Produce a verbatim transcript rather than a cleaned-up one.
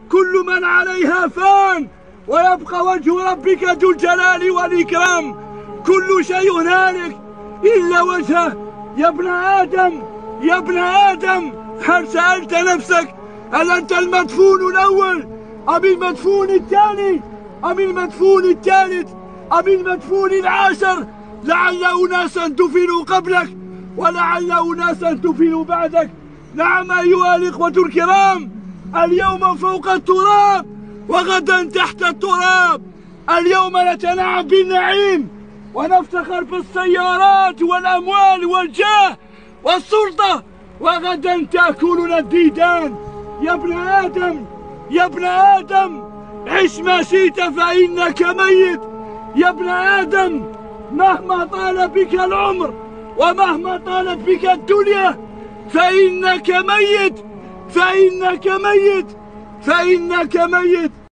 كل من عليها فان ويبقى وجه ربك ذو الجلال والإكرام. كل شيء هالك إلا وجهه. يا ابن آدم يا ابن آدم، هل سألت نفسك هل أنت المدفون الأول أم المدفون الثاني أم المدفون الثالث أم المدفون العاشر؟ لعل أناسا دفنوا قبلك ولعل أناسا دفنوا بعدك. نعم أيها الإخوة الكرام، اليوم فوق التراب وغدا تحت التراب. اليوم نتنعم بالنعيم ونفتخر بالسيارات والأموال والجاه والسلطة، وغدا تأكلنا الديدان. يا ابن آدم يا ابن آدم، عش ما شئت فإنك ميت. يا ابن آدم، مهما طال بك العمر ومهما طالت بك الدنيا فإنك ميت فإنك ميت فإنك ميت.